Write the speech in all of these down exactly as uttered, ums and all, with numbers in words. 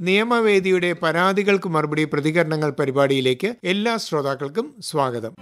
നിയമവേദിയുടെ പരാതികൾക്ക് മറുപടി പ്രതികരണങ്ങൾ പരിപാടിയിലേക്ക് എല്ലാ ശ്രോതാക്കൾക്കും സ്വാഗതം.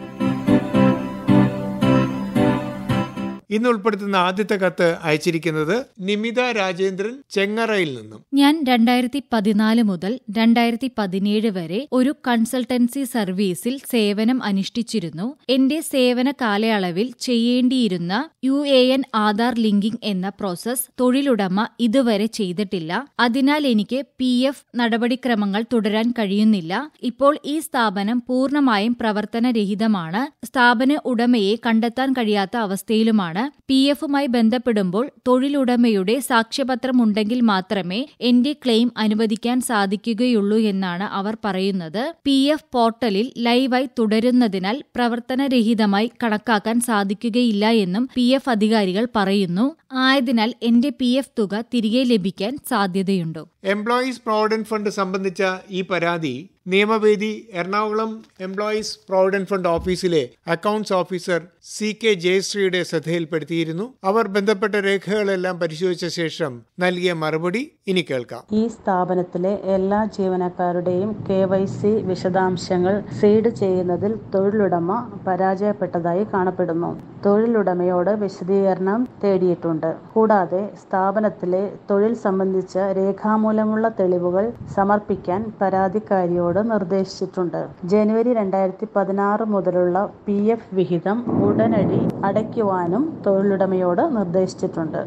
ഇന്ന് ഉൾപ്പെടുത്തുന്ന ആദ്യത്തെ കത്ത് അയച്ചിരിക്കുന്നത് നിമിത രാജേന്ദ്രൻ ചെങ്ങറയിൽ നിന്നും. ഞാൻ രണ്ടായിരത്തി പതിനാല് മുതൽ രണ്ടായിരത്തി പതിനേഴ് വരെ ഒരു കൺസൾട്ടൻസി സർവീസിൽ സേവനം അനുഷ്ഠിച്ചിരുന്നു. എന്റെ സേവന കാലയളവിൽ ചെയ്യേണ്ടിയിരുന്ന U A N Aadhaar linking എന്ന പ്രോസസ് തൊഴിലുടമ ഇതുവരെ ചെയ്തിട്ടില്ല. അതിനാൽ എനിക്ക് പി എഫ് നടപടിക്രമങ്ങൾ തുടരാൻ കഴിയുന്നില്ല. ഇപ്പോൾ ഈ സ്ഥാപനം പൂർണ്ണമായും പ്രവർത്തനരഹിതമാണ്. സ്ഥാപന ഉടമയെ കണ്ടെത്താൻ കഴിയാത്ത അവസ്ഥയിലുമാണ്. പി എഫുമായി ബന്ധപ്പെടുമ്പോൾ തൊഴിലുടമയുടെ സാക്ഷ്യപത്രമുണ്ടെങ്കിൽ മാത്രമേ എന്റെ ക്ലെയിം അനുവദിക്കാൻ സാധിക്കുകയുള്ളൂ എന്നാണ് അവർ പറയുന്നത്. പി എഫ് പോർട്ടലിൽ ലൈവായി തുടരുന്നതിനാൽ പ്രവർത്തനരഹിതമായി കണക്കാക്കാൻ സാധിക്കുകയില്ല എന്നും പി എഫ് അധികാരികൾ പറയുന്നു. ആയതിനാൽ എന്റെ പി എഫ് തുക തിരികെ ലഭിക്കാൻ സാധ്യതയുണ്ടോ? എംപ്ലോയീസ് പ്രോവിഡന്റ് ഫണ്ട് സംബന്ധിച്ച ഈ പരാതി നിയമവേദി എറണാകുളം എംപ്ലോയീസ് പ്രോവിഡന്റ് ഫണ്ട് ഓഫീസിലെ അക്കൗണ്ട്സ് ഓഫീസർ സി കെ ജയശ്രീയുടെ ശ്രദ്ധയിൽപ്പെടുത്തിയിരുന്നു. അവർ ബന്ധപ്പെട്ട രേഖകളെല്ലാം പരിശോധിച്ച ശേഷം നൽകിയ മറുപടി ഇനി കേൾക്കാം. ഈ സ്ഥാപനത്തിലെ എല്ലാ ജീവനക്കാരുടെയും കെ വൈ സി വിശദാംശങ്ങൾ സീഡ് ചെയ്യുന്നതിൽ തൊഴിലുടമ പരാജയപ്പെട്ടതായി കാണപ്പെടുന്നു. തൊഴിലുടമയോട് വിശദീകരണം തേടിയിട്ടുണ്ട്. കൂടാതെ സ്ഥാപനത്തിലെ തൊഴിൽ സംബന്ധിച്ച രേഖാമൂലമുള്ള തെളിവുകൾ സമർപ്പിക്കാൻ പരാതിക്കാരിയോട് നിർദ്ദേശിച്ചിട്ടുണ്ട്. ജനുവരി രണ്ടായിരത്തി പതിനാറ് മുതലുള്ള പി എഫ് വിഹിതം ഉടനടി അടയ്ക്കുവാനും തൊഴിലുടമയോട് നിർദ്ദേശിച്ചിട്ടുണ്ട്.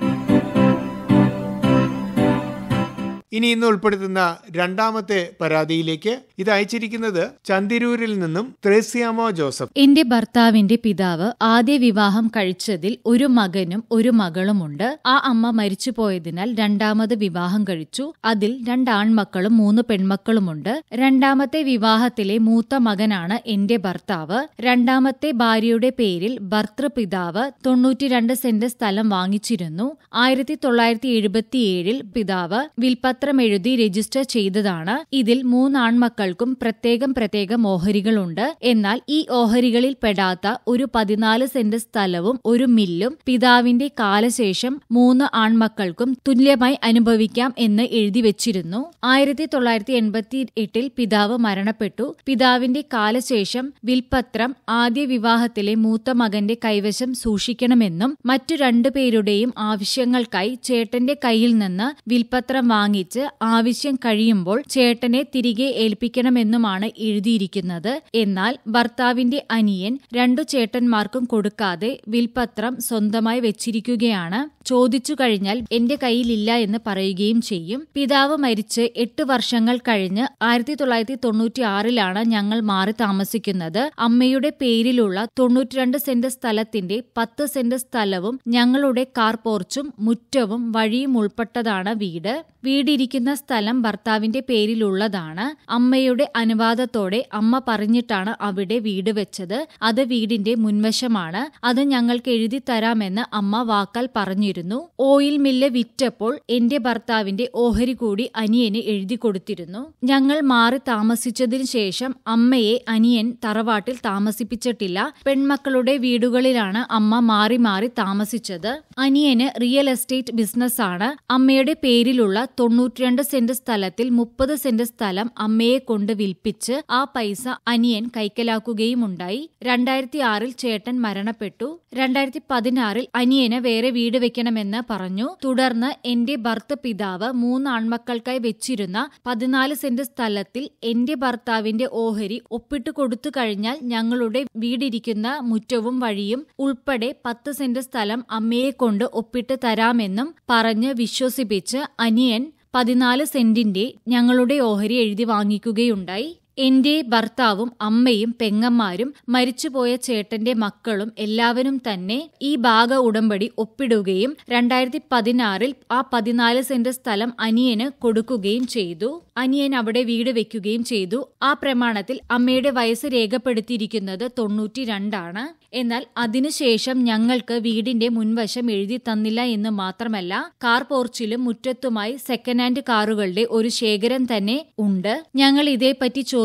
ഇനി ഇന്ന് ഉൾപ്പെടുത്തുന്ന രണ്ടാമത്തെ പരാതിയിലേക്ക്. ഇത് അയച്ചിരിക്കുന്നത് ചന്തിരൂരിൽ നിന്നും ത്രേസ്യാമോ ജോസഫ്. എന്റെ ഭർത്താവിന്റെ പിതാവ് ആദ്യ വിവാഹം കഴിച്ചതിൽ ഒരു മകനും ഒരു മകളുമുണ്ട്. ആ അമ്മ മരിച്ചുപോയതിനാൽ രണ്ടാമത് വിവാഹം കഴിച്ചു. അതിൽ രണ്ടാൺമക്കളും മൂന്ന് പെൺമക്കളുമുണ്ട്. രണ്ടാമത്തെ വിവാഹത്തിലെ മൂത്ത മകനാണ് എന്റെ ഭർത്താവ്. രണ്ടാമത്തെ ഭാര്യയുടെ പേരിൽ ഭർതൃപിതാവ് തൊണ്ണൂറ്റിരണ്ട് സെന്റ് സ്ഥലം വാങ്ങിച്ചിരുന്നു. ആയിരത്തി തൊള്ളായിരത്തി എഴുപത്തിയേഴിൽ പിതാവ് വിൽപ്പത്രം എഴുതി രജിസ്റ്റർ ചെയ്തതാണ്. ഇതിൽ മൂന്നാൺമക്കൾക്കും പ്രത്യേകം പ്രത്യേകം ഓഹരികളുണ്ട്. എന്നാൽ ഈ ഓഹരികളിൽ പെടാത്ത ഒരു പതിനാല് സെന്റ് സ്ഥലവും ഒരു മില്ലും പിതാവിന്റെ കാലശേഷം മൂന്ന് ആൺമക്കൾക്കും തുല്യമായി അനുഭവിക്കാം എന്ന് എഴുതി വെച്ചിരുന്നു. ആയിരത്തി തൊള്ളായിരത്തി എൺപത്തി എട്ടിൽ പിതാവ് മരണപ്പെട്ടു. പിതാവിന്റെ കാലശേഷം വിൽപ്പത്രം ആദ്യ വിവാഹത്തിലെ മൂത്ത മകന്റെ കൈവശം സൂക്ഷിക്കണമെന്നും മറ്റു രണ്ടുപേരുടെയും ആവശ്യങ്ങൾക്കായി ചേട്ടന്റെ കയ്യിൽ നിന്ന് വിൽപ്പത്രം വാങ്ങിച്ച് ആവശ്യം കഴിയുമ്പോൾ ചേട്ടനെ തിരികെ ഏൽപ്പിക്കണമെന്നുമാണ് എഴുതിയിരിക്കുന്നത്. എന്നാൽ ഭർത്താവിന്റെ അനിയൻ രണ്ടു ചേട്ടന്മാർക്കും കൊടുക്കാതെ വിൽപ്പത്രം സ്വന്തമായി വെച്ചിരിക്കുകയാണ്. ചോദിച്ചു കഴിഞ്ഞാൽ എന്റെ കയ്യിലില്ല എന്ന് പറയുകയും ചെയ്യും. പിതാവ് മരിച്ച് എട്ട് വർഷങ്ങൾ കഴിഞ്ഞ് ആയിരത്തി തൊള്ളായിരത്തി തൊണ്ണൂറ്റി ആറിലാണ് ഞങ്ങൾ മാറി താമസിക്കുന്നത്. അമ്മയുടെ പേരിലുള്ള തൊണ്ണൂറ്റിരണ്ട് സെന്റ് സ്ഥലത്തിന്റെ പത്ത് സെന്റ് സ്ഥലവും ഞങ്ങളുടെ കാർ പോർച്ചും മുറ്റവും വഴിയും ഉൾപ്പെട്ടതാണ് വീട്. വീടിരിക്കുന്ന സ്ഥലം ഭർത്താവിന്റെ പേരിലുള്ളതാണ്. അമ്മയുടെ അനുവാദത്തോടെ അമ്മ പറഞ്ഞിട്ടാണ് അവിടെ വീട് വെച്ചത്. അത് വീടിന്റെ മുൻവശമാണ്. അത് ഞങ്ങൾക്ക് എഴുതി തരാമെന്ന് അമ്മ വാക്കാൽ പറഞ്ഞിരുന്നു. ഓയിൽ മില്ല് വിറ്റപ്പോൾ എന്റെ ഭർത്താവിന്റെ ഓഹരി കൂടി അനിയന് എഴുതി കൊടുത്തിരുന്നു. ഞങ്ങൾ മാറി താമസിച്ചതിനു ശേഷം അമ്മയെ അനിയൻ തറവാട്ടിൽ താമസിപ്പിച്ചിട്ടില്ല. പെൺമക്കളുടെ വീടുകളിലാണ് അമ്മ മാറി മാറി താമസിച്ചത്. അനിയന് റിയൽ എസ്റ്റേറ്റ് ബിസിനസ്സാണ്. അമ്മയുടെ പേരിലുള്ള തൊണ്ണൂറ്റിരണ്ട് സെന്റ് സ്ഥലത്തിൽ മുപ്പത് സെന്റ് സ്ഥലം അമ്മയെ കൊണ്ട് വിൽപ്പിച്ച് ആ പൈസ അനിയൻ കൈക്കലാക്കുകയും ഉണ്ടായി. രണ്ടായിരത്തി ആറിൽ ചേട്ടൻ മരണപ്പെട്ടു. രണ്ടായിരത്തി പതിനാറിൽ അനിയന് വേറെ വീട് വെക്കണമെന്ന് പറഞ്ഞു. തുടർന്ന് എന്റെ ഭർത്തൃപിതാവ് മൂന്ന് ആൺമക്കൾക്കായി വെച്ചിരുന്ന പതിനാല് സെന്റ് സ്ഥലത്തിൽ എന്റെ ഭർത്താവിന്റെ ഓഹരി ഒപ്പിട്ട് കൊടുത്തു കഴിഞ്ഞാൽ ഞങ്ങളുടെ വീടിരിക്കുന്ന മുറ്റവും വഴിയും ഉൾപ്പെടെ പത്ത് സെന്റ് സ്ഥലം അമ്മയെ കൊണ്ട് ഒപ്പിട്ട് തരാമെന്നും പറഞ്ഞ് വിശ്വസിപ്പിച്ച് അനിയൻ പതിനാല് സെന്റിന്റെ ഞങ്ങളുടെ ഓഹരി എഴുതി വാങ്ങിക്കുകയുണ്ടായി. എന്റെ ഭർത്താവും അമ്മയും പെങ്ങന്മാരും മരിച്ചുപോയ ചേട്ടന്റെ മക്കളും എല്ലാവരും തന്നെ ഈ ഭാഗ ഉടമ്പടി ഒപ്പിടുകയും രണ്ടായിരത്തി പതിനാറിൽ ആ പതിനാല് സെന്റ് സ്ഥലം അനിയന് കൊടുക്കുകയും ചെയ്തു. അനിയൻ അവിടെ വീട് വെക്കുകയും ചെയ്തു. ആ പ്രമാണത്തിൽ അമ്മയുടെ വയസ്സ് രേഖപ്പെടുത്തിയിരിക്കുന്നത് തൊണ്ണൂറ്റി രണ്ടാണ്. എന്നാൽ അതിനുശേഷം ഞങ്ങൾക്ക് വീടിന്റെ മുൻവശം എഴുതി തന്നില്ല എന്ന് മാത്രമല്ല, കാർ പോർച്ചിലും മുറ്റത്തുമായി സെക്കൻഡ് ഹാൻഡ് കാറുകളുടെ ഒരു ശേഖരം തന്നെ ഉണ്ട്. ഞങ്ങൾ ഇതേപ്പറ്റി ചോദിച്ചു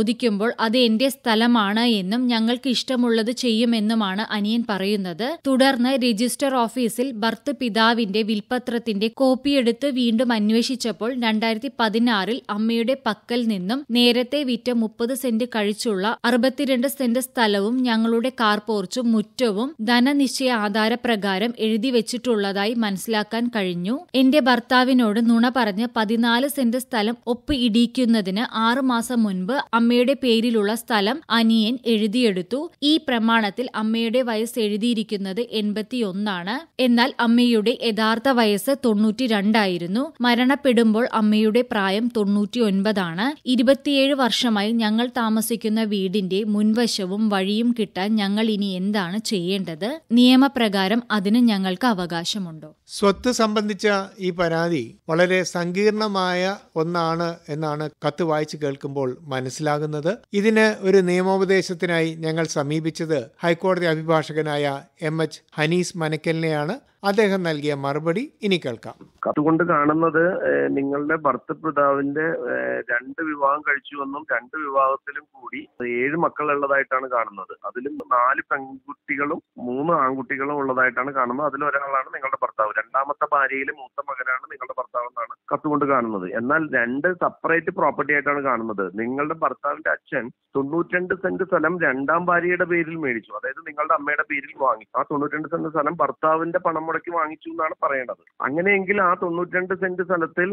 ചോദിക്കുമ്പോൾ അത് എന്റെ സ്ഥലമാണ് എന്നും ഞങ്ങൾക്ക് ഇഷ്ടമുള്ളത് ചെയ്യുമെന്നുമാണ് അനിയൻ പറയുന്നത്. തുടർന്ന് രജിസ്റ്റർ ഓഫീസിൽ ഭർത്തൃ പിതാവിന്റെ വിൽപത്രത്തിന്റെ കോപ്പിയെടുത്ത് വീണ്ടും അന്വേഷിച്ചപ്പോൾ രണ്ടായിരത്തി പതിനാറിൽ അമ്മയുടെ പക്കൽ നിന്നും നേരത്തെ വിറ്റ മുപ്പത് സെന്റ് കഴിച്ചുള്ള അറുപത്തിരണ്ട് സെന്റ് സ്ഥലവും ഞങ്ങളുടെ കാർ പോർച്ചും മുറ്റവും ധനനിശ്ചയ ആധാരപ്രകാരം എഴുതി വെച്ചിട്ടുള്ളതായി മനസ്സിലാക്കാൻ കഴിഞ്ഞു. എന്റെ ഭർത്താവിനോട് നുണ പറഞ്ഞ് പതിനാല് സെന്റ് സ്ഥലം ഒപ്പ് ഇടിക്കുന്നതിന് ആറു മാസം മുൻപ് അമ്മയുടെ പേരിലുള്ള സ്ഥലം അനിയൻ എഴുതിയെടുത്തു. ഈ പ്രമാണത്തിൽ അമ്മയുടെ വയസ്സ് എഴുതിയിരിക്കുന്നത് എൺപത്തിയൊന്നാണ്. എന്നാൽ അമ്മയുടെ യഥാർത്ഥ വയസ്സ് തൊണ്ണൂറ്റി രണ്ടായിരുന്നു. മരണപ്പെടുമ്പോൾ അമ്മയുടെ പ്രായം തൊണ്ണൂറ്റി ഒൻപതാണ്. ഇരുപത്തിയേഴ് വർഷമായി ഞങ്ങൾ താമസിക്കുന്ന വീടിന്റെ മുൻവശവും വഴിയും കിട്ടാൻ ഞങ്ങൾ ഇനി എന്താണ് ചെയ്യേണ്ടത്? നിയമപ്രകാരം അതിന് ഞങ്ങൾക്ക് അവകാശമുണ്ടോ? സ്വത്ത് സംബന്ധിച്ച ഈ പരാതി വളരെ സങ്കീർണമായ ഒന്നാണ് എന്നാണ് കത്ത് വായിച്ചു കേൾക്കുമ്പോൾ മനസ്സിലാകുന്നത്. ഇതിന് ഒരു നിയമോപദേശത്തിനായി ഞങ്ങൾ സമീപിച്ചത് ഹൈക്കോടതി അഭിഭാഷകനായ എം എച്ച് ഹനീസ് മനക്കലിനെയാണ്. അദ്ദേഹം നൽകിയ മറുപടി ഇനി കേൾക്കാം. അതുകൊണ്ട് കാണുന്നത് നിങ്ങളുടെ ഭർത്തൃപിതാവിന്റെ രണ്ട് വിവാഹം കഴിച്ചുവെന്നും രണ്ട് വിവാഹത്തിലും കൂടി ഏഴ് മക്കളുള്ളതായിട്ടാണ് കാണുന്നത്. അതിലും നാല് പെൺകുട്ടികളും മൂന്ന് ആൺകുട്ടികളും ഉള്ളതായിട്ടാണ് കാണുന്നത്. അതിലൊരാളാണ് നിങ്ങളുടെ ഭർത്താവ്. രണ്ടാമത്തെ ഭാര്യയിലെ മൂത്ത മകനാണ് നിങ്ങളുടെ ഭർത്താവ് എന്നാണ് കത്തുകൊണ്ട് കാണുന്നത്. എന്നാൽ രണ്ട് സെപ്പറേറ്റ് പ്രോപ്പർട്ടി ആയിട്ടാണ് കാണുന്നത്. നിങ്ങളുടെ ഭർത്താവിന്റെ അച്ഛൻ തൊണ്ണൂറ്റിരണ്ട് സെന്റ് സ്ഥലം രണ്ടാം ഭാര്യയുടെ പേരിൽ മേടിച്ചു. അതായത് നിങ്ങളുടെ അമ്മയുടെ പേരിൽ വാങ്ങി. ആ തൊണ്ണൂറ്റിരണ്ട് സെന്റ് സ്ഥലം ഭർത്താവിന്റെ പണം മുടക്കി വാങ്ങിച്ചു എന്നാണ് പറയേണ്ടത്. അങ്ങനെയെങ്കിൽ ആ തൊണ്ണൂറ്റിരണ്ട് സെന്റ് സ്ഥലത്തിൽ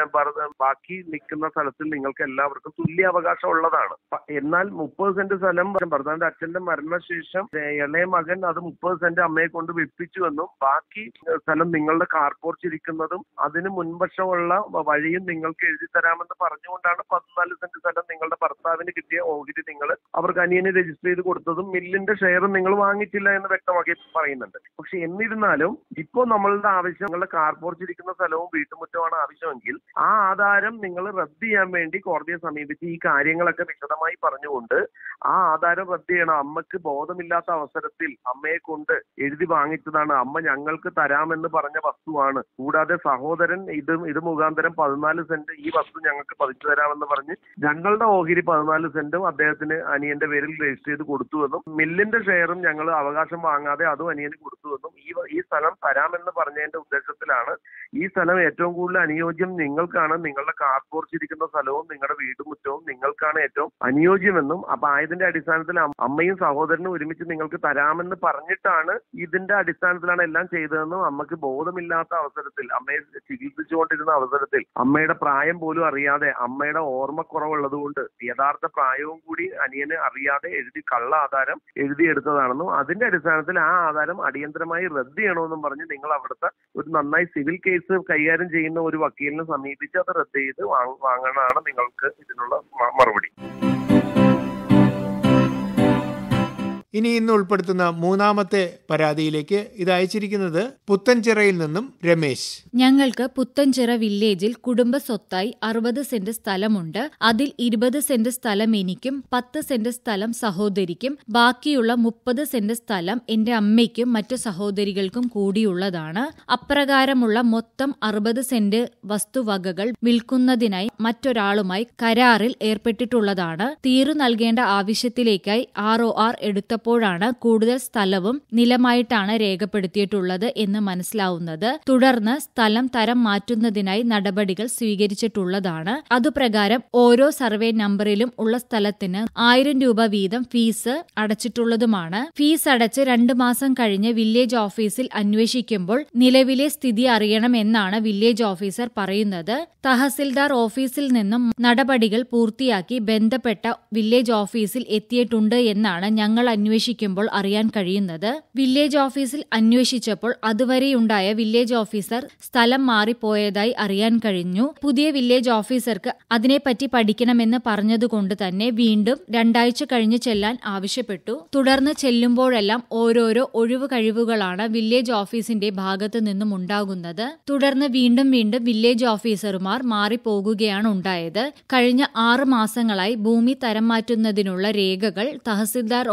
ബാക്കി നിൽക്കുന്ന സ്ഥലത്തിൽ നിങ്ങൾക്ക് എല്ലാവർക്കും തുല്യ അവകാശം ഉള്ളതാണ്. എന്നാൽ മുപ്പത് സെന്റ് സ്ഥലം ഭർത്താവിന്റെ അച്ഛന്റെ മരണശേഷം ഇളയ മകൻ അത് മുപ്പത് സെന്റ് അമ്മയെ കൊണ്ട് വിപ്പിച്ചുവെന്നും ബാക്കി സ്ഥലം നിങ്ങളുടെ കാർ പോർച്ചിരിക്കുന്നതും അതിന് മുൻവശമുള്ള വഴിയും നിങ്ങൾക്ക് എഴുതി തരാമെന്ന് പറഞ്ഞുകൊണ്ടാണ് പതിനാല് സെന്റ് സ്ഥലം നിങ്ങളുടെ ഭർത്താവിന് കിട്ടിയ ഓഹരി നിങ്ങൾ അവർക്ക് അനിയന് രജിസ്റ്റർ ചെയ്ത് കൊടുത്തതും മില്ലിന്റെ ഷെയറും നിങ്ങൾ വാങ്ങിച്ചില്ല എന്ന് വ്യക്തമാക്കി പറയുന്നുണ്ട്. പക്ഷെ എന്നിരുന്നാലും ഇപ്പോൾ നമ്മളുടെ ആവശ്യം നിങ്ങളുടെ കാർ പോർച്ചിരിക്കുന്ന സ്ഥലവും വീട്ടുമുറ്റമാണ് ആവശ്യമെങ്കിൽ ആ ആധാരം നിങ്ങൾ റദ്ദ് ചെയ്യാൻ വേണ്ടി കോടതിയെ സമീപിച്ച് ഈ കാര്യങ്ങളൊക്കെ വിശദമായി പറഞ്ഞുകൊണ്ട് ആ ആധാരം റദ്ദ് ചെയ്യണം. അമ്മക്ക് ബോധമില്ലാത്ത അവസരത്തിൽ അമ്മയെ കൊണ്ട് എഴുതി വാങ്ങിച്ചതാണ്, അമ്മ ഞങ്ങൾക്ക് തരാമെന്ന് പറഞ്ഞ വസ്തുവാണ്. കൂടാതെ സഹോദരൻ ഇത് ഇത് മുഖാന്തരം പതിനാല് സെന്റ് ഈ വസ്തു ഞങ്ങൾക്ക് പതിച്ചു തരാമെന്ന് പറഞ്ഞ് ഞങ്ങളുടെ ഓഹരി പതിനാല് സെന്റും അദ്ദേഹത്തിന് അനിയന്റെ പേരിൽ രജിസ്റ്റർ ചെയ്ത് കൊടുത്തുവെന്നും മില്ലിന്റെ ഷെയറും ഞങ്ങൾ അവകാശം വാങ്ങാതെ അതും അനിയന് കൊടുത്തുവെന്നും ഈ ഈ സ്ഥലം തരാമെന്ന് പറഞ്ഞതിന്റെ ഉദ്ദേശത്തിലാണ് ഈ സ്ഥലം ഏറ്റവും കൂടുതൽ അനുയോജ്യം നിങ്ങൾക്കാണ്, നിങ്ങളുടെ കാർ പോർച്ചിരിക്കുന്ന സ്ഥലവും നിങ്ങളുടെ വീട്ടുമുറ്റവും നിങ്ങൾക്കാണ് ഏറ്റവും അനുയോജ്യമെന്നും അപ്പൊ ആയതിന്റെ അടിസ്ഥാനത്തിൽ അമ്മയും സഹോദരനും ഒരുമിച്ച് നിങ്ങൾക്ക് തരാമെന്ന് പറഞ്ഞിട്ടാണ് ഇതിന്റെ അടിസ്ഥാനത്തിലാണ് എല്ലാം ചെയ്തതെന്നും അമ്മക്ക് ബോധമില്ലാത്ത അവസരത്തിൽ അമ്മയെ ചികിത്സിച്ചുകൊണ്ടിരുന്ന അവസരത്തിൽ അമ്മയുടെ പ്രായം പോലും അറിയാതെ അമ്മയുടെ ഓർമ്മക്കുറവുള്ളത് കൊണ്ട് യഥാർത്ഥ പ്രായവും കൂടി അനിയന് അറിയാതെ എഴുതി കള്ള ആധാരം എഴുതിയെടുത്തതാണെന്നും അതിന്റെ അടിസ്ഥാനത്തിൽ ആ ആധാരം അടിയന്തരമായി റദ്ദ് ചെയ്യണമെന്നും പറഞ്ഞ് നിങ്ങൾ അവിടുത്തെ ഒരു നന്നായി സിവിൽ കേസ് കൈകാര്യം ചെയ്യുന്ന ഒരു വക്കീലിനെ സമീപിച്ച് അത് റദ്ദ് ചെയ്ത് വാങ്ങാനാണ് നിങ്ങൾക്ക് ഇതിനുള്ള മറുപടി. ഇനി ഇന്ന് ഉൾപ്പെടുത്തുന്ന മൂന്നാമത്തെ പരാതിയിലേക്ക് ഇത് അയച്ചിരിക്കുന്നത് പുത്തൻചിറയിൽ നിന്നും രമേശ്. ഞങ്ങൾക്ക് പുത്തൻചിറ വില്ലേജിൽ കുടുംബ സ്വത്തായി അറുപത് സെന്റ് സ്ഥലമുണ്ട്. അതിൽ ഇരുപത് സെന്റ് സ്ഥലം എനിക്കും പത്ത് സെന്റ് സ്ഥലം സഹോദരിക്കും ബാക്കിയുള്ള മുപ്പത് സെന്റ് സ്ഥലം എന്റെ അമ്മയ്ക്കും മറ്റു സഹോദരികൾക്കും കൂടിയുള്ളതാണ്. അപ്രകാരമുള്ള മൊത്തം അറുപത് സെന്റ് വസ്തുവകകൾ വിൽക്കുന്നതിനായി മറ്റൊരാളുമായി കരാറിൽ ഏർപ്പെട്ടിട്ടുള്ളതാണ്. തീരു നൽകേണ്ട ആവശ്യത്തിലേക്കായി ആർ ഒ ആർ എടുത്ത ാണ് കൂടുതൽ സ്ഥലവും നിലമായിട്ടാണ് രേഖപ്പെടുത്തിയിട്ടുള്ളത് എന്ന് മനസ്സിലാവുന്നത്. തുടർന്ന് സ്ഥലം തരം മാറ്റുന്നതിനായി നടപടികൾ സ്വീകരിച്ചിട്ടുള്ളതാണ്. അതുപ്രകാരം ഓരോ സർവേ നമ്പറിലും ഉള്ള സ്ഥലത്തിന് ആയിരം രൂപ വീതം ഫീസ് അടച്ചിട്ടുള്ളതുമാണ്. ഫീസ് അടച്ച് രണ്ടു മാസം കഴിഞ്ഞ് വില്ലേജ് ഓഫീസിൽ അന്വേഷിക്കുമ്പോൾ നിലവിലെ സ്ഥിതി അറിയണമെന്നാണ് വില്ലേജ് ഓഫീസർ പറയുന്നത്. തഹസിൽദാർ ഓഫീസിൽ നിന്നും നടപടികൾ പൂർത്തിയാക്കി ബന്ധപ്പെട്ട വില്ലേജ് ഓഫീസിൽ എത്തിയിട്ടുണ്ട് എന്നാണ് ഞങ്ങൾ അന്വേഷിക്കുമ്പോൾ അറിയാൻ കഴിയുന്നത്. വില്ലേജ് ഓഫീസിൽ അന്വേഷിച്ചപ്പോൾ അതുവരെയുണ്ടായ വില്ലേജ് ഓഫീസർ സ്ഥലം മാറിപ്പോയതായി അറിയാൻ കഴിഞ്ഞു. പുതിയ വില്ലേജ് ഓഫീസർക്ക് അതിനെപ്പറ്റി പഠിക്കണമെന്ന് പറഞ്ഞതുകൊണ്ട് തന്നെ വീണ്ടും രണ്ടാഴ്ച കഴിഞ്ഞ് ചെല്ലാൻ ആവശ്യപ്പെട്ടു. തുടർന്ന് ചെല്ലുമ്പോഴെല്ലാം ഓരോരോ ഒഴിവ് കഴിവുകളാണ് വില്ലേജ് ഓഫീസിന്റെ ഭാഗത്തു നിന്നും ഉണ്ടാകുന്നത്. തുടർന്ന് വീണ്ടും വീണ്ടും വില്ലേജ് ഓഫീസർമാർ മാറിപ്പോകുകയാണ് ഉണ്ടായത്. കഴിഞ്ഞ ആറ് മാസങ്ങളായി ഭൂമി തരം മാറ്റുന്നതിനുള്ള രേഖകൾ തഹസിൽദാർ ഓഫീസിൽ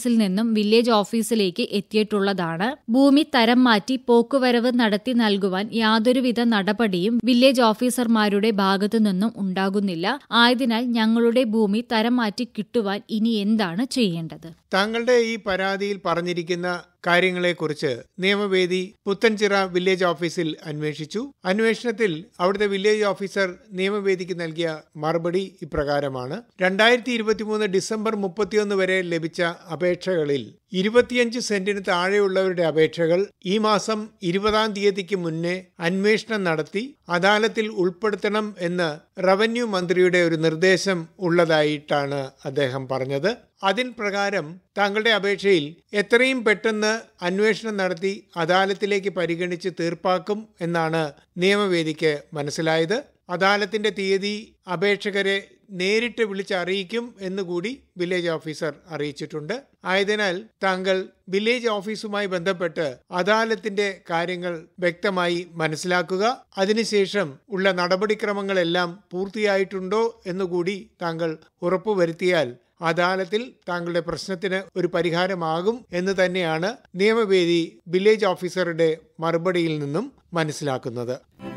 ഓഫീസിൽ നിന്നും വില്ലേജ് ഓഫീസിലേക്ക് എത്തിയിട്ടുള്ളതാണ്. ഭൂമി തരം മാറ്റി പോക്കുവരവ് നടത്തി നൽകുവാൻ യാതൊരുവിധ നടപടിയും വില്ലേജ് ഓഫീസർമാരുടെ ഭാഗത്തു നിന്നും ഉണ്ടാകുന്നില്ല. ആയതിനാൽ ഞങ്ങളുടെ ഭൂമി തരം മാറ്റി കിട്ടുവാൻ ഇനി എന്താണ് ചെയ്യേണ്ടത്? താങ്കളുടെ ഈ പരാതിയിൽ പറഞ്ഞിരിക്കുന്ന കാര്യങ്ങളെക്കുറിച്ച് നിയമവേദി പുത്തൻചിറ വില്ലേജ് ഓഫീസിൽ അന്വേഷിച്ചു. അന്വേഷണത്തിൽ അവിടുത്തെ വില്ലേജ് ഓഫീസർ നിയമവേദിക്ക് നൽകിയ മറുപടി ഇപ്രകാരമാണ്. രണ്ടായിരത്തി ഇരുപത്തിമൂന്ന് ഡിസംബർ മുപ്പത്തിയൊന്ന് വരെ ലഭിച്ച അപേക്ഷകളിൽ ഇരുപത്തിയഞ്ച് സെന്റിന് താഴെയുള്ളവരുടെ അപേക്ഷകൾ ഈ മാസം ഇരുപതാം തീയതിക്ക് മുന്നേ അന്വേഷണം നടത്തി അദാലത്തിൽ ഉൾപ്പെടുത്തണം എന്ന് റവന്യൂ മന്ത്രിയുടെ ഒരു നിർദ്ദേശം ഉള്ളതായിട്ടാണ് അദ്ദേഹം പറഞ്ഞത്. അതിൻ പ്രകാരം താങ്കളുടെ അപേക്ഷയിൽ എത്രയും പെട്ടെന്ന് അന്വേഷണം നടത്തി അദാലത്തിലേക്ക് പരിഗണിച്ച് തീർപ്പാക്കും എന്നാണ് നിയമവേദിക്ക് മനസ്സിലായത്. അദാലത്തിന്റെ തീയതി അപേക്ഷകരെ നേരിട്ട് വിളിച്ച് അറിയിക്കും എന്നുകൂടി വില്ലേജ് ഓഫീസർ അറിയിച്ചിട്ടുണ്ട്. ആയതിനാൽ താങ്കൾ വില്ലേജ് ഓഫീസുമായി ബന്ധപ്പെട്ട് അദാലത്തിന്റെ കാര്യങ്ങൾ വ്യക്തമായി മനസ്സിലാക്കുക. അതിനുശേഷം ഉള്ള നടപടിക്രമങ്ങളെല്ലാം പൂർത്തിയായിട്ടുണ്ടോ എന്നുകൂടി താങ്കൾ ഉറപ്പുവരുത്തിയാൽ അദാലത്തിൽ താങ്കളുടെ പ്രശ്നത്തിന് ഒരു പരിഹാരമാകും എന്ന് തന്നെയാണ് നിയമവേദി വില്ലേജ് ഓഫീസറുടെ മറുപടിയിൽ നിന്നും മനസ്സിലാക്കുന്നത്.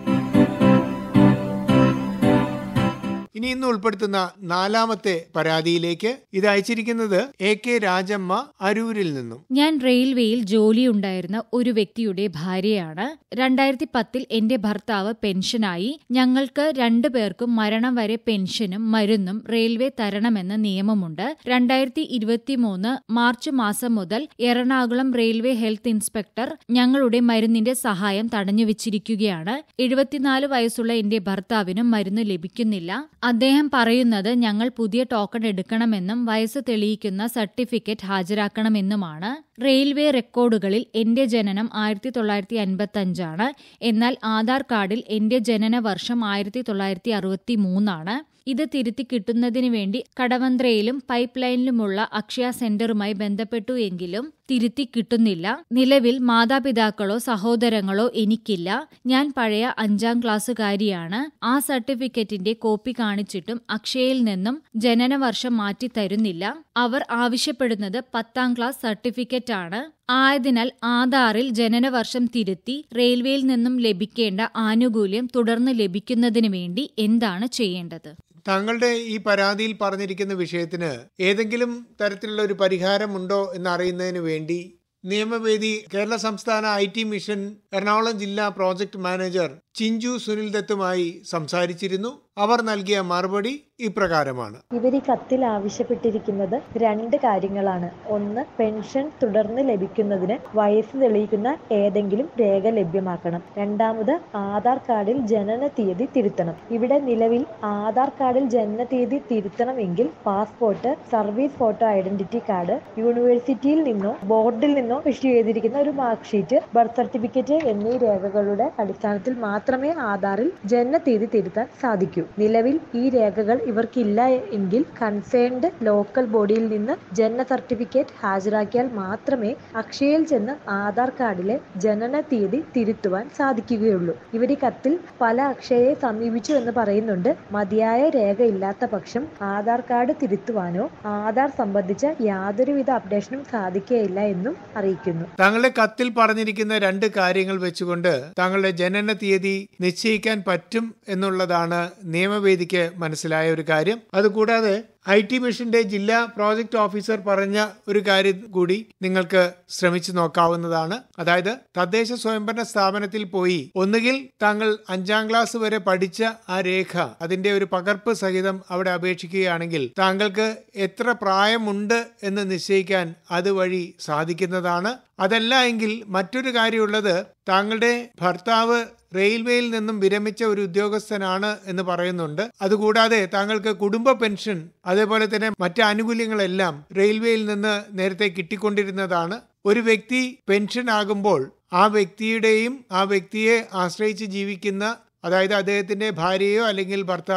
ഇനി ഇന്ന് ഉൾപ്പെടുത്തുന്ന നാലാമത്തെ പരാതിയിലേക്ക്. ഇത് അയച്ചിരിക്കുന്നത് എ കെ രാജമ്മ അരൂരിൽ നിന്നും. ഞാൻ റെയിൽവേയിൽ ജോലിയുണ്ടായിരുന്ന ഒരു വ്യക്തിയുടെ ഭാര്യയാണ്. രണ്ടായിരത്തി പത്തിൽ എന്റെ ഭർത്താവ് പെൻഷനായി. ഞങ്ങൾക്ക് രണ്ടു പേർക്കും മരണം വരെ പെൻഷനും മരുന്നും റെയിൽവേ തരണമെന്ന നിയമമുണ്ട്. രണ്ടായിരത്തി ഇരുപത്തിമൂന്ന് മാർച്ച് മാസം മുതൽ എറണാകുളം റെയിൽവേ ഹെൽത്ത് ഇൻസ്പെക്ടർ ഞങ്ങളുടെ മരുന്നിന്റെ സഹായം തടഞ്ഞുവച്ചിരിക്കുകയാണ്. എഴുപത്തിനാല് വയസ്സുള്ള എന്റെ ഭർത്താവിനും മരുന്ന് ലഭിക്കുന്നില്ല. അദ്ദേഹം പറയുന്നത് ഞങ്ങൾ പുതിയ ടോക്കൺ എടുക്കണമെന്നും വയസ്സ് തെളിയിക്കുന്ന സർട്ടിഫിക്കറ്റ് ഹാജരാക്കണമെന്നുമാണ്. റെയിൽവേ റെക്കോർഡുകളിൽ എന്റെ ജനനം ആയിരത്തി തൊള്ളായിരത്തി അൻപത്തി അഞ്ചാണ്. എന്നാൽ ആധാർ കാർഡിൽ എന്റെ ജനന വർഷം ആയിരത്തി തൊള്ളായിരത്തി അറുപത്തി മൂന്നാണ്. ഇത് തിരുത്തി കിട്ടുന്നതിന് വേണ്ടി കടവന്ത്രയിലും പൈപ്പ് ലൈനിലുമുള്ള അക്ഷയ സെന്ററുമായി ബന്ധപ്പെട്ടു എങ്കിലും തിരുത്തി കിട്ടുന്നില്ല. നിലവിൽ മാതാപിതാക്കളോ സഹോദരങ്ങളോ എനിക്കില്ല. ഞാൻ പഴയ അഞ്ചാം ക്ലാസ്സുകാരിയാണ്. ആ സർട്ടിഫിക്കറ്റിന്റെ കോപ്പി കാണിച്ചിട്ടും അക്ഷയയിൽ നിന്നും ജനനവർഷം മാറ്റി തരുന്നില്ല. അവർ ആവശ്യപ്പെടുന്നത് പത്താം ക്ലാസ് സർട്ടിഫിക്കറ്റ് ആണ്. ആയതിനാൽ ആധാറിൽ ജനനവർഷം തിരുത്തി റെയിൽവേയിൽ നിന്നും ലഭിക്കേണ്ട ആനുകൂല്യം തുടർന്ന് ലഭിക്കുന്നതിന് വേണ്ടി എന്താണ് ചെയ്യേണ്ടത്? താങ്കളുടെ ഈ പരാതിയിൽ പറഞ്ഞിരിക്കുന്ന വിഷയത്തിന് ഏതെങ്കിലും തരത്തിലുള്ള ഒരു പരിഹാരമുണ്ടോ എന്നറിയുന്നതിന് വേണ്ടി നിയമവേദി കേരള സംസ്ഥാന ഐ ടി മിഷൻ എറണാകുളം ജില്ലാ പ്രോജക്ട് മാനേജർ ചിഞ്ചു സുനിൽ ദത്തുമായി സംസാരിച്ചിരുന്നു. അവർ നൽകിയ മറുപടി ഇപ്രകാരമാണ്. ഇവർ ഈ കത്തിൽ ആവശ്യപ്പെട്ടിരിക്കുന്നത് രണ്ട് കാര്യങ്ങളാണ്. ഒന്ന്, പെൻഷൻ തുടർന്ന് ലഭിക്കുന്നതിന് വയസ്സ് തെളിയിക്കുന്ന ഏതെങ്കിലും രേഖ ലഭ്യമാക്കണം. രണ്ടാമത്, ആധാർ കാർഡിൽ ജനന തീയതി തിരുത്തണം. ഇവിടെ നിലവിൽ ആധാർ കാർഡിൽ ജനന തീയതി തിരുത്തണമെങ്കിൽ passport, service photo identity card, യൂണിവേഴ്സിറ്റിയിൽ നിന്നോ ബോർഡിൽ നിന്നോ ഇഷ്യൂ ചെയ്തിരിക്കുന്ന ഒരു മാർക്ക് ഷീറ്റ്, ബർത്ത് സർട്ടിഫിക്കറ്റ് എന്നീ രേഖകളുടെ അടിസ്ഥാനത്തിൽ മാത്രമേ ആധാറിൽ ജനന തീയതി തിരുത്താൻ സാധിക്കൂ. നിലവിൽ ഈ രേഖകൾ ഇവർക്കില്ല എങ്കിൽ കൺസേൺഡ് ലോക്കൽ ബോഡിയിൽ നിന്ന് ജനന സർട്ടിഫിക്കറ്റ് ഹാജരാക്കിയാൽ മാത്രമേ അക്ഷയയിൽ ചെന്ന് ആധാർ കാർഡിലെ ജനന തീയതി തിരുത്തുവാൻ സാധിക്കുകയുള്ളൂ. ഇവർ ഈ കത്തിൽ പല അക്ഷയയെ സമീപിച്ചു എന്ന് പറയുന്നുണ്ട്. മതിയായ രേഖ ഇല്ലാത്ത പക്ഷം ആധാർ കാർഡ് തിരുത്തുവാനോ ആധാർ സംബന്ധിച്ച യാതൊരുവിധ അപ്ഡേഷനും സാധിക്കുകയില്ല എന്നും അറിയിക്കുന്നു. താങ്കളുടെ കത്തിൽ പറഞ്ഞിരിക്കുന്ന രണ്ട് കാര്യങ്ങൾ വെച്ചുകൊണ്ട് താങ്കളുടെ ജനന തീയതി നിശ്ചയിക്കാൻ പറ്റും എന്നുള്ളതാണ് നിയമവേദിക്ക് മനസ്സിലായ ഒരു കാര്യം. അതുകൂടാതെ ഐ ടി മിഷന്റെ ജില്ലാ പ്രോജക്ട് ഓഫീസർ പറഞ്ഞ ഒരു കാര്യം കൂടി നിങ്ങൾക്ക് ശ്രമിച്ചു നോക്കാവുന്നതാണ്. അതായത് തദ്ദേശ സ്വയംഭരണ സ്ഥാപനത്തിൽ പോയി ഒന്നുകിൽ താങ്കൾ അഞ്ചാം ക്ലാസ് വരെ പഠിച്ച ആ രേഖ അതിന്റെ ഒരു പകർപ്പ് സഹിതം അവിടെ അപേക്ഷിക്കുകയാണെങ്കിൽ താങ്കൾക്ക് എത്ര പ്രായമുണ്ട് എന്ന് നിശ്ചയിക്കാൻ അതുവഴി സാധിക്കുന്നതാണ്. അതല്ല എങ്കിൽ മറ്റൊരു കാര്യമുള്ളത്, താങ്കളുടെ ഭർത്താവ് റെയിൽവേയിൽ നിന്നും വിരമിച്ച ഒരു ഉദ്യോഗസ്ഥനാണ് എന്ന് പറയുന്നുണ്ട്. അതുകൂടാതെ താങ്കൾക്ക് കുടുംബ പെൻഷൻ അതേപോലെ തന്നെ മറ്റ് ആനുകൂല്യങ്ങളെല്ലാം റെയിൽവേയിൽ നിന്ന് നേരത്തെ കിട്ടിക്കൊണ്ടിരുന്നതാണ്. ഒരു വ്യക്തി പെൻഷൻ ആകുമ്പോൾ ആ വ്യക്തിയുടെയും ആ വ്യക്തിയെ ആശ്രയിച്ച് ജീവിക്കുന്ന, അതായത് അദ്ദേഹത്തിന്റെ ഭാര്യയോ അല്ലെങ്കിൽ ഭർത്താവോ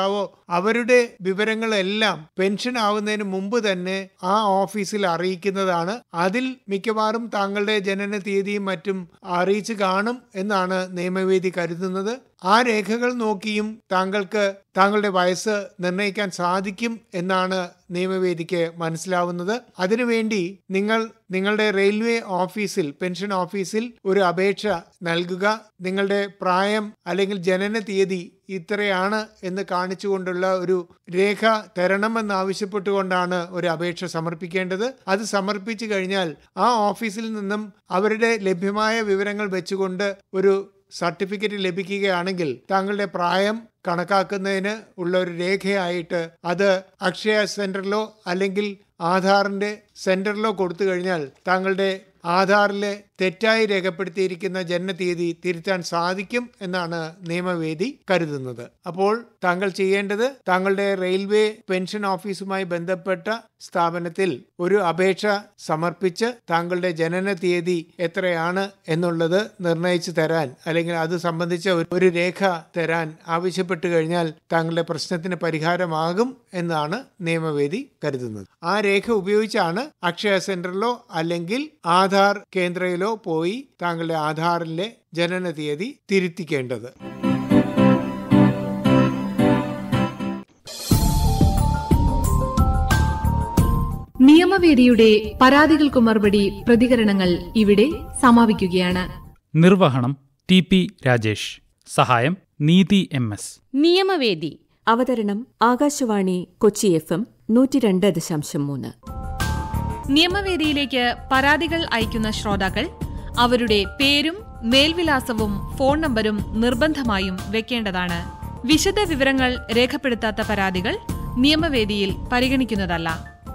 അവരുടെ വിവരങ്ങളെല്ലാം പെൻഷൻ ആവുന്നതിന് മുമ്പ് തന്നെ ആ ഓഫീസിൽ അറിയിക്കുന്നതാണ്. അതിൽ മിക്കവാറും താങ്കളുടെ ജനന തീയതിയും മറ്റും അറിയിച്ചു കാണും എന്നാണ് നിയമവേദി കരുതുന്നത്. ആ രേഖകൾ നോക്കിയും താങ്കൾക്ക് താങ്കളുടെ വയസ്സ് നിർണ്ണയിക്കാൻ സാധിക്കും എന്നാണ് നിയമവേദിക്ക് മനസ്സിലാവുന്നത്. അതിനുവേണ്ടി നിങ്ങൾ നിങ്ങളുടെ റെയിൽവേ ഓഫീസിൽ, പെൻഷൻ ഓഫീസിൽ ഒരു അപേക്ഷ നൽകുക. നിങ്ങളുടെ പ്രായം അല്ലെങ്കിൽ ജനന തീയതി ഇത്രയാണ് എന്ന് കാണിച്ചുകൊണ്ടുള്ള ഒരു രേഖ തരണമെന്നാവശ്യപ്പെട്ടുകൊണ്ടാണ് ഒരു അപേക്ഷ സമർപ്പിക്കേണ്ടത്. അത് സമർപ്പിച്ചു കഴിഞ്ഞാൽ ആ ഓഫീസിൽ നിന്നും അവരുടെ ലഭ്യമായ വിവരങ്ങൾ വെച്ചുകൊണ്ട് ഒരു സർട്ടിഫിക്കറ്റ് ലഭിക്കുകയാണെങ്കിൽ താങ്കളുടെ പ്രായം കണക്കാക്കുന്നതിന് ഉള്ള ഒരു രേഖയായിട്ട് അത് അക്ഷയ സെന്ററിലോ അല്ലെങ്കിൽ ആധാറിന്റെ സെന്ററിലോ കൊടുത്തു കഴിഞ്ഞാൽ താങ്കളുടെ ആധാറിലെ തെറ്റായി രേഖപ്പെടുത്തിയിരിക്കുന്ന ജനനതീയതി തിരുത്താൻ സാധിക്കും എന്നാണ് നിയമവേദി കരുതുന്നത്. അപ്പോൾ താങ്കൾ ചെയ്യേണ്ടത് താങ്കളുടെ റെയിൽവേ പെൻഷൻ ഓഫീസുമായി ബന്ധപ്പെട്ട സ്ഥാപനത്തിൽ ഒരു അപേക്ഷ സമർപ്പിച്ച് താങ്കളുടെ ജനന തീയതി എത്രയാണ് എന്നുള്ളത് നിർണയിച്ചു തരാൻ അല്ലെങ്കിൽ അത് സംബന്ധിച്ച ഒരു രേഖ തരാൻ ആവശ്യപ്പെട്ടു കഴിഞ്ഞാൽ താങ്കളുടെ പ്രശ്നത്തിന് പരിഹാരമാകും എന്നാണ് നിയമവേദി കരുതുന്നത്. ആ രേഖ ഉപയോഗിച്ചാണ് അക്ഷയ സെന്ററിലോ അല്ലെങ്കിൽ ആധാർ കേന്ദ്രയിലോ പോയി താങ്കളുടെ ആധാറിലെ ജനന തീയതി തിരുത്തിക്കേണ്ടത്. നിയമവേദിയുടെ പരാതികൾക്കു മറുപടി പ്രതികരണങ്ങൾ ഇവിടെ സമാപിക്കുകയാണ്. നിർവഹണം ടി പി രാജേഷ്. സഹായം നീതി എം എസ്. നിയമവേദി അവതരണം ആകാശവാണി കൊച്ചി എഫ് എം നൂറ്റി രണ്ട് ദശാംശം മൂന്ന്. നിയമവേദിയിലേക്ക് പരാതികൾ അയക്കുന്ന ശ്രോതാക്കൾ അവരുടെ പേരും മേൽവിലാസവും ഫോൺ നമ്പരും നിർബന്ധമായും വെക്കേണ്ടതാണ്. വിശദ വിവരങ്ങൾ രേഖപ്പെടുത്താത്ത പരാതികൾ നിയമവേദിയിൽ പരിഗണിക്കുന്നതല്ല.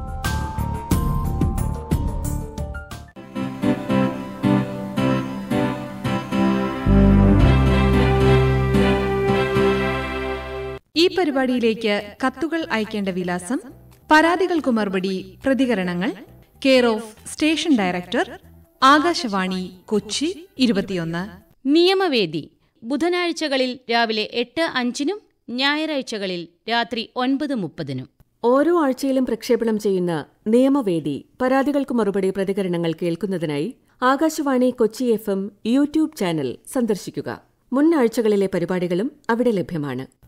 ഈ പരിപാടിയിലേക്ക് കത്തുകൾ അയക്കേണ്ട വിലാസം: പരാതികൾക്കു മറുപടി പ്രതികരണങ്ങൾ, care of station director, Akashvani Kochi ഇരുപത്തിയൊന്ന്. നിയമവേദി ബുധനാഴ്ചകളിൽ രാവിലെ എട്ട് അഞ്ചിനും ഞായറാഴ്ചകളിൽ രാത്രി ഒൻപത് മുപ്പതിനും. ഓരോ ആഴ്ചയിലും പ്രക്ഷേപണം ചെയ്യുന്ന നിയമവേദി പരാതികൾക്കു മറുപടി പ്രതികരണങ്ങൾ കേൾക്കുന്നതിനായി Akashvani Kochi F M YouTube channel സന്ദർശിക്കുക. മുൻ ആഴ്ചകളിലെ പരിപാടികളും അവിടെ ലഭ്യമാണ്.